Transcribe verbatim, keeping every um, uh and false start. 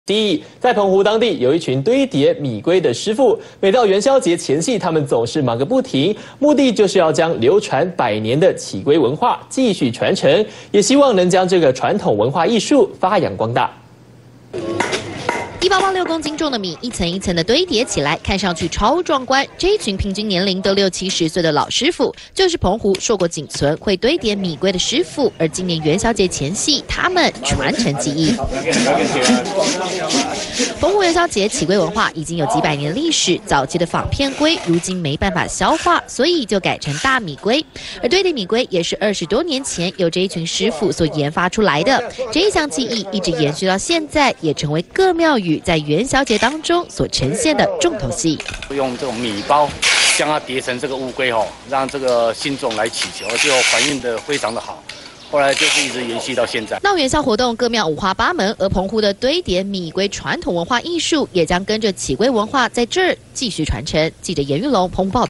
第一，在澎湖当地有一群堆叠米龟的师傅，每到元宵节前夕，他们总是忙个不停，目的就是要将流传百年的起龟文化继续传承，也希望能将这个传统文化艺术发扬光大。 一包包六公斤重的米，一层一层的堆叠起来，看上去超壮观。这一群平均年龄都六七十岁的老师傅，就是澎湖硕果仅存会堆叠米龟的师傅。而今年元宵节前夕，他们传承技艺。澎湖元宵节起龟文化已经有几百年历史，早期的仿片龟如今没办法消化，所以就改成大米龟。而堆叠米龟也是二十多年前由这一群师傅所研发出来的。这一项技艺一直延续到现在，也成为各庙宇 在元宵节当中所呈现的重头戏， 用这种米包将它叠成这个乌龟吼，让这个信众来祈求，就还原的非常的好。后来就是一直延续到现在。闹元宵活动各庙五花八门，而澎湖的堆叠米龟传统文化艺术也将跟着起龟文化在这儿继续传承。记者严玉龙澎湖报道。